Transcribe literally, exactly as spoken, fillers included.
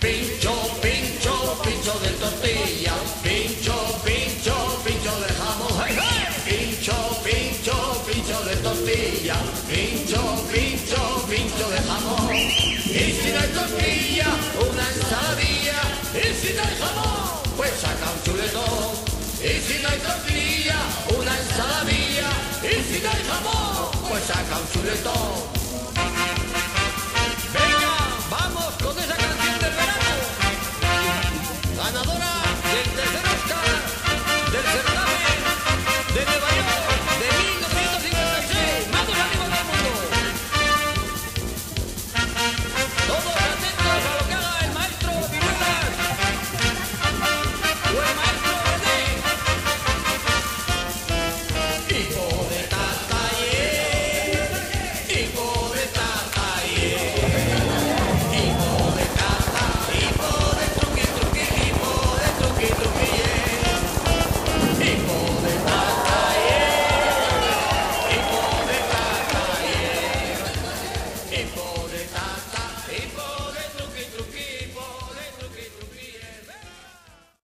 Pincho, pincho, pincho de tortilla. Pincho, pincho, pincho de jamón. ¡Hey, hey! Pincho, pincho, pincho de tortilla. Pincho, pincho, pincho de jamón. Y si no hay tortilla, una ensaladilla. Y si no hay jamón, pues saca un chuletón. Y si no hay tortilla, una ensaladilla. Y si no hay jamón, pues saca un chuletón.